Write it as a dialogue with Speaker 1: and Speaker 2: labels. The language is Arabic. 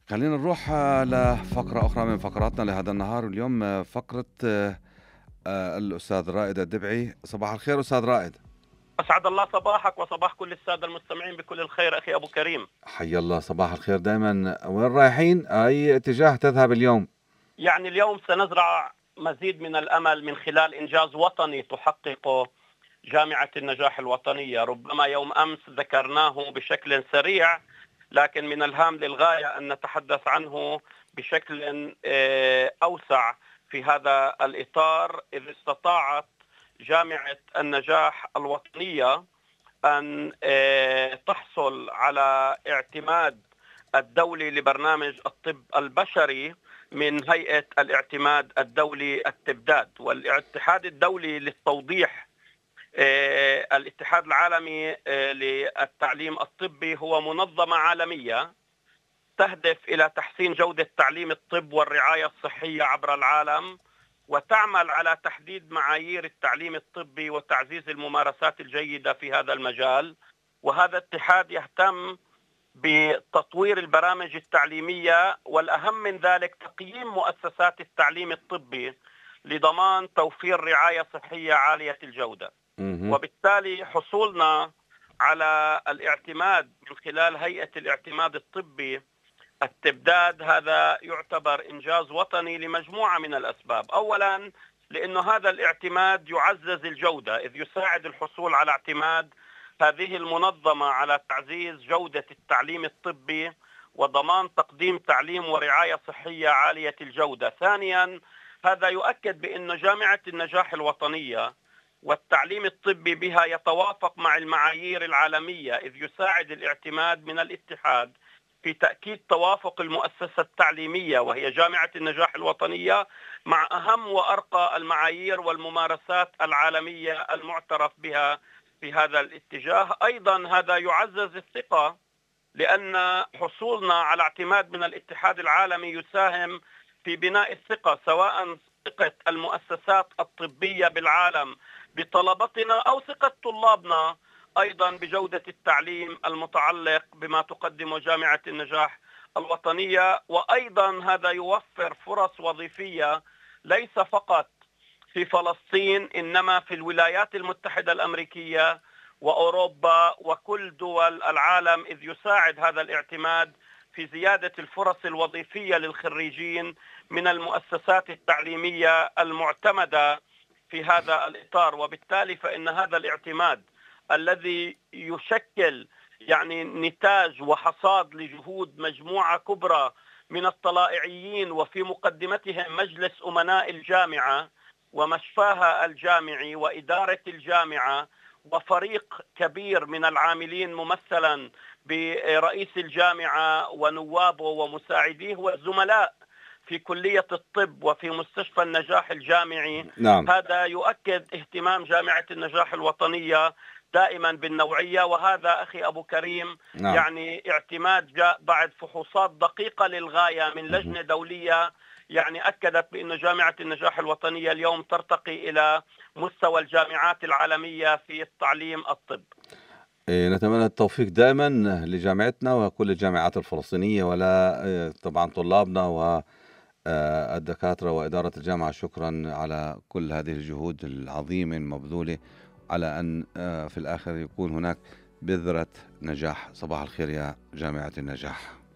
Speaker 1: خلينا نروح لفقرة أخرى من فقراتنا لهذا النهار، واليوم فقرة الأستاذ رائد الدبعي. صباح الخير أستاذ رائد.
Speaker 2: أسعد الله صباحك وصباح كل السادة المستمعين بكل الخير أخي أبو كريم.
Speaker 1: حي الله، صباح الخير دائما. وين رايحين؟ أي اتجاه تذهب اليوم؟
Speaker 2: يعني اليوم سنزرع مزيد من الأمل من خلال إنجاز وطني تحققه جامعة النجاح الوطنية. ربما يوم أمس ذكرناه بشكل سريع، لكن من الهام للغاية أن نتحدث عنه بشكل أوسع في هذا الإطار، إذ استطاعت جامعة النجاح الوطنية أن تحصل على اعتماد الدولي لبرنامج الطب البشري من هيئة الاعتماد الدولي التبداد. والاتحاد الدولي للتوضيح، الاتحاد العالمي للتعليم الطبي هو منظمة عالمية تهدف إلى تحسين جودة تعليم الطب والرعاية الصحية عبر العالم، وتعمل على تحديد معايير التعليم الطبي وتعزيز الممارسات الجيدة في هذا المجال. وهذا الاتحاد يهتم بتطوير البرامج التعليمية، والأهم من ذلك تقييم مؤسسات التعليم الطبي لضمان توفير رعاية صحية عالية الجودة.
Speaker 1: مهم.
Speaker 2: وبالتالي حصولنا على الاعتماد من خلال هيئة الاعتماد الطبي التبداد هذا يعتبر إنجاز وطني لمجموعة من الأسباب. أولا، لأنه هذا الاعتماد يعزز الجودة، إذ يساعد الحصول على اعتماد هذه المنظمة على تعزيز جودة التعليم الطبي وضمان تقديم تعليم ورعاية صحية عالية الجودة. ثانيا، هذا يؤكد بأن جامعة النجاح الوطنية والتعليم الطبي بها يتوافق مع المعايير العالمية، إذ يساعد الاعتماد من الاتحاد في تأكيد توافق المؤسسة التعليمية وهي جامعة النجاح الوطنية مع أهم وأرقى المعايير والممارسات العالمية المعترف بها في هذا الاتجاه. أيضا هذا يعزز الثقة، لأن حصولنا على اعتماد من الاتحاد العالمي يساهم في بناء الثقة، سواء ثقة المؤسسات الطبية بالعالم بطلبتنا أو ثقة طلابنا أيضا بجودة التعليم المتعلق بما تقدمه جامعة النجاح الوطنية. وأيضا هذا يوفر فرص وظيفية ليس فقط في فلسطين، إنما في الولايات المتحدة الأمريكية وأوروبا وكل دول العالم، إذ يساعد هذا الاعتماد في زيادة الفرص الوظيفية للخريجين من المؤسسات التعليمية المعتمدة في هذا الإطار. وبالتالي فإن هذا الاعتماد الذي يشكل يعني نتاج وحصاد لجهود مجموعة كبرى من الطلائعيين، وفي مقدمتهم مجلس أمناء الجامعة ومشفاها الجامعي وإدارة الجامعة وفريق كبير من العاملين ممثلا برئيس الجامعة ونوابه ومساعديه والزملاء في كلية الطب وفي مستشفى النجاح الجامعي.
Speaker 1: نعم.
Speaker 2: هذا يؤكد اهتمام جامعة النجاح الوطنية دائما بالنوعية. وهذا أخي أبو كريم
Speaker 1: نعم.
Speaker 2: يعني اعتماد جاء بعد فحوصات دقيقة للغاية من
Speaker 1: مهم.
Speaker 2: لجنة دولية يعني أكدت بأن جامعة النجاح الوطنية اليوم ترتقي إلى مستوى الجامعات العالمية في التعليم الطب.
Speaker 1: نتمنى التوفيق دائما لجامعتنا وكل الجامعات الفلسطينية، ولا طبعا طلابنا والدكاترة وإدارة الجامعة. شكرا على كل هذه الجهود العظيمة المبذولة على أن في الآخر يكون هناك بذرة نجاح. صباح الخير يا جامعة النجاح.